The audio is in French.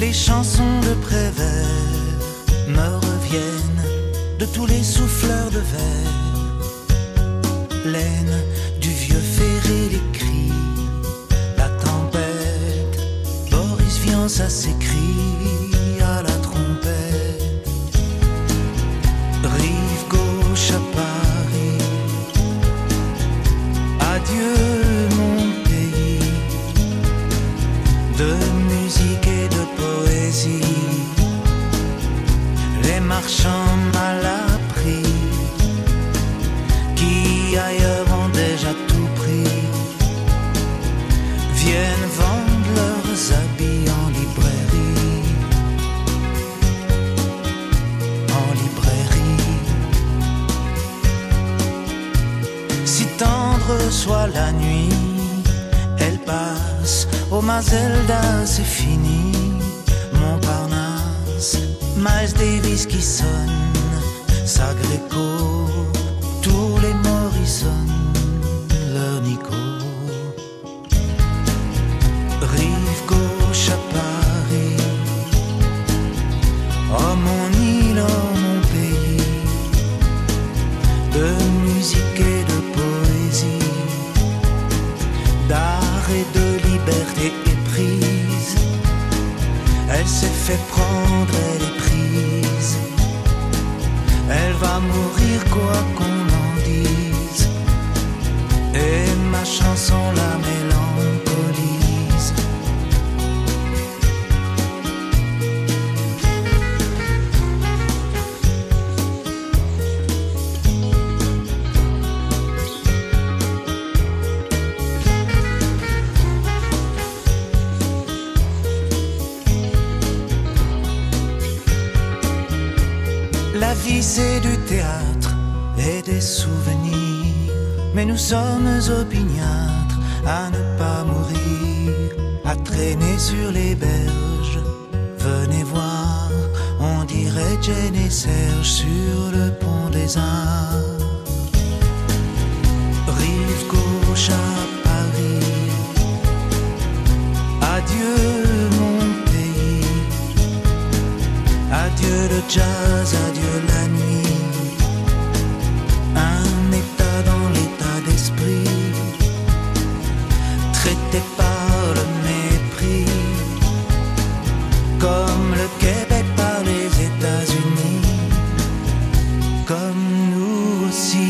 Les chansons de Prévert me reviennent de tous les souffleurs de verre. Laine du vieux ferré, les cris, la tempête. Boris Vian, ça s'écrit à la trompette. Rive gauche à Paris, adieu mon pays de musique et de poésie. Les marchands mal appris qui ailleurs ont déjà tout pris viennent vendre leurs habits en librairie. En librairie. Si tendre soit la nuit, elle passe. Oh Mazelda, c'est fini. Montparnasse, Miles Davis qui sonne, Sagreco, tous les Morrison, leur Nico. Rive gauche à Paris, oh mon île, oh mon pays, de musique et de poésie, d'art et de liberté éprise. Elle s'est fait prendre, elle est prise. Elle va mourir quoi qu'on en dise. Et ma chanson la mélancolise. La vie c'est du théâtre et des souvenirs, mais nous sommes opiniâtres à ne pas mourir, à traîner sur les berges. Venez voir, on dirait Jane et Serge sur le pont des Arts. Rive gauche à Paris, adieu mon pays, adieu le jazz, adieu la nuit. Un état dans l'état d'esprit, traité par le mépris, comme le Québec par les États-Unis, comme nous aussi.